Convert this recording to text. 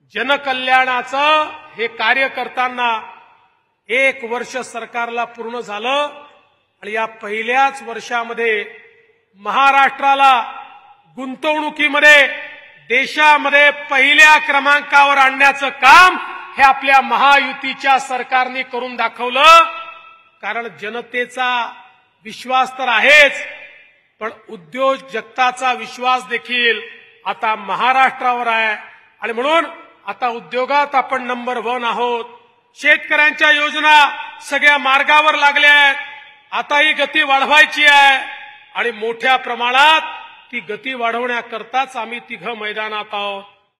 जनकल्याणाचं हे कार्य करताना 1 वर्ष सरकारला पूर्ण झालं आणि या पहिल्याच वर्षामध्ये महाराष्ट्राला गुंतवणुकीमध्ये देशामध्ये पहिल्या क्रमांकावर आणण्याचं काम हे आपल्या महायुतीच्या सरकारने करून दाखवलं। कारण जनतेचा विश्वास तर आहेच, पण उद्योजकताचा विश्वास देखील आता महाराष्ट्रावर आहे आणि म्हणून आता उद्योगात आपण नंबर 1 आहोत। शेतकऱ्यांच्या योजना सगळ्या मार्गावर लागल्या आहेत, आता ही गती वाढवायची आहे आणि मोठ्या प्रमाणात ती गती वाढवण्याकरताच आम्ही तिघं मैदानात आहोत।